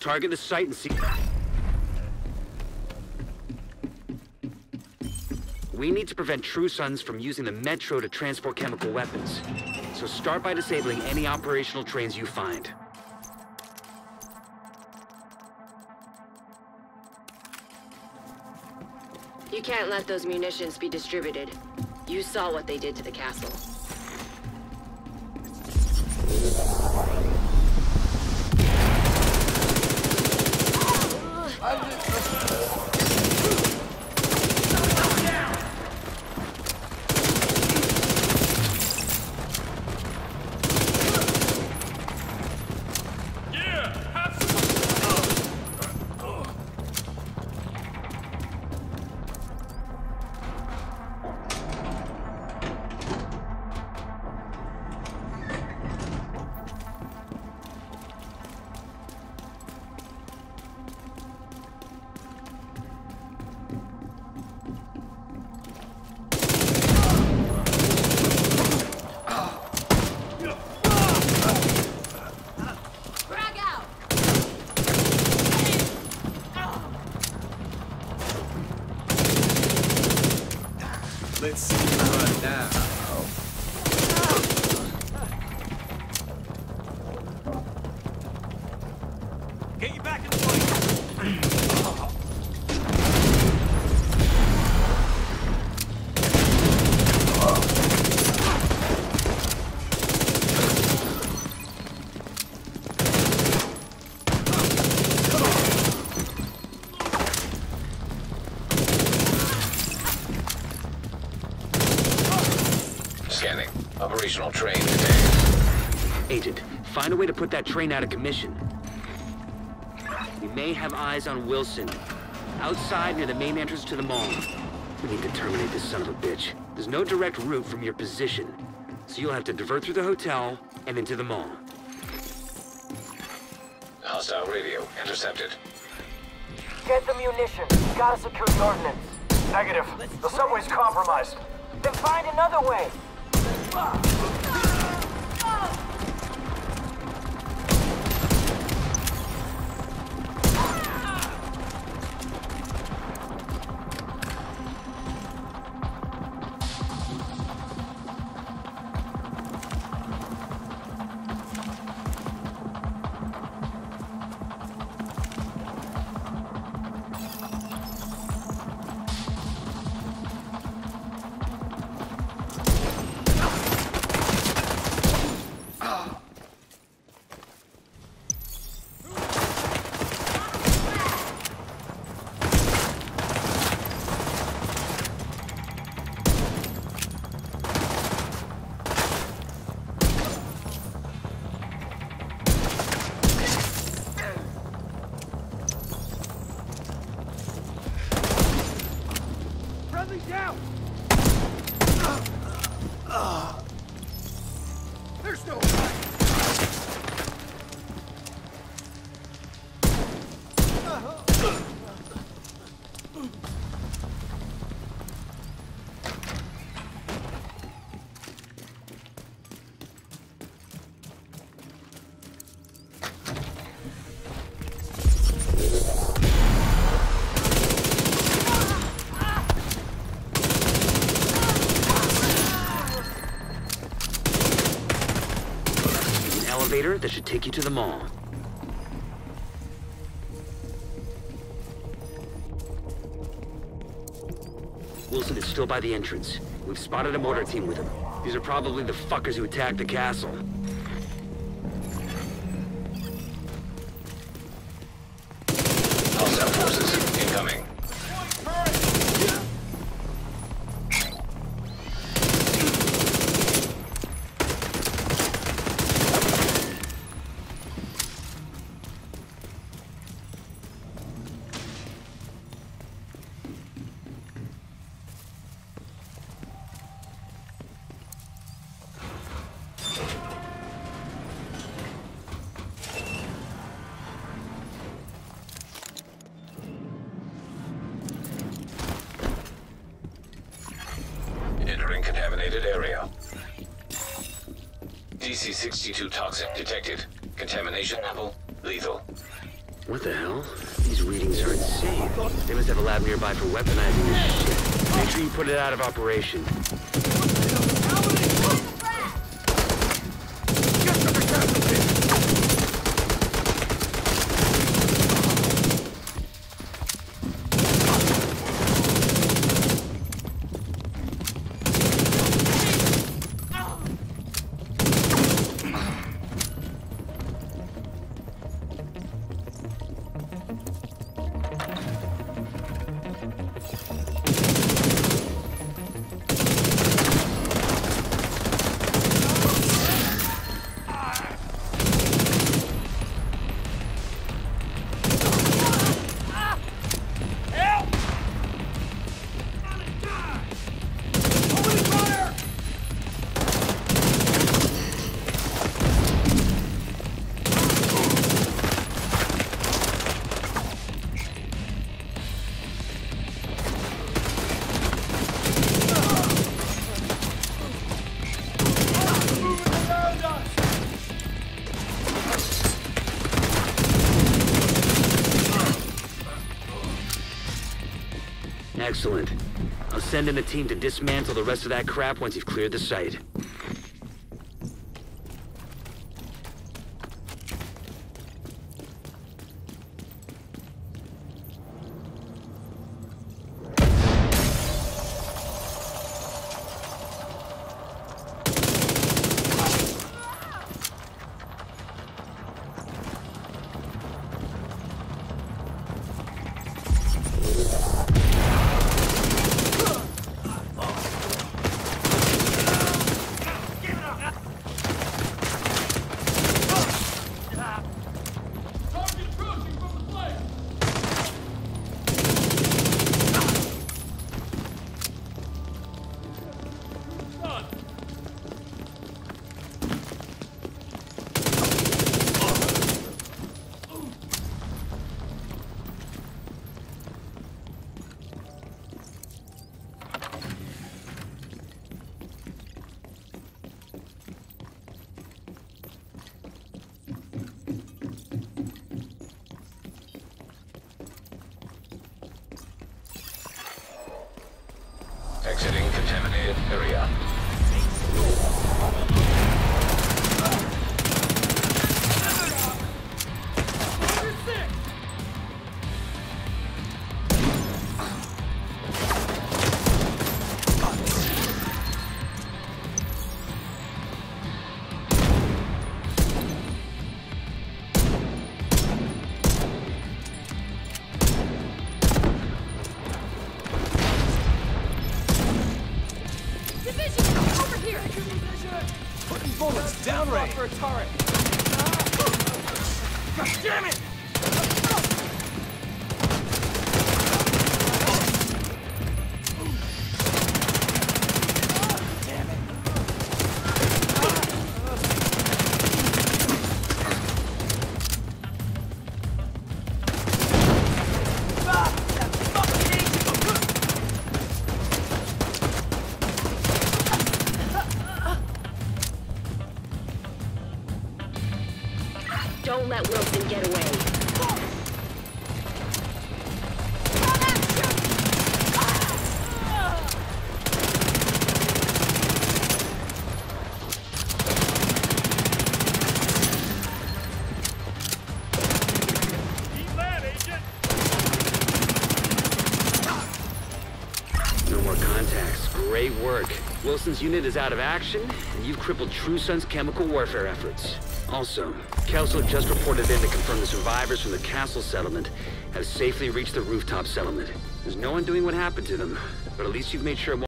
Target the site and see... We need to prevent True Sons from using the Metro to transport chemical weapons. So start by disabling any operational trains you find. You can't let those munitions be distributed. You saw what they did to the castle. Let's see you run now. Get you back in the fight. Scanning. Operational train detected. Agent, find a way to put that train out of commission. We may have eyes on Wilson. Outside near the main entrance to the mall. We need to terminate this son of a bitch. There's no direct route from your position. So you'll have to divert through the hotel and into the mall. Hostile radio intercepted. Get the munitions. Gotta secure the ordnance. Negative. The subway's compromised. Then find another way. Down! There's no Elevator that should take you to the mall. Wilson is still by the entrance. We've spotted a mortar team with him. These are probably the fuckers who attacked the castle. Hostile forces incoming. Entering contaminated area. DC-62 toxic detected. Contamination level lethal. What the hell? These readings are insane. They must have a lab nearby for weaponizing this shit. Make sure you put it out of operation. Excellent. I'll send in a team to dismantle the rest of that crap once you've cleared the site. Exiting contaminated area. Bullets downrange for a turret. God damn it! Don't let Wilson get away. No more contacts. Great work. Wilson's unit is out of action, and you've crippled True Sun's chemical warfare efforts. Also, Kelso just reported in to confirm the survivors from the castle settlement have safely reached the rooftop settlement. There's no one doing what happened to them, but at least you've made sure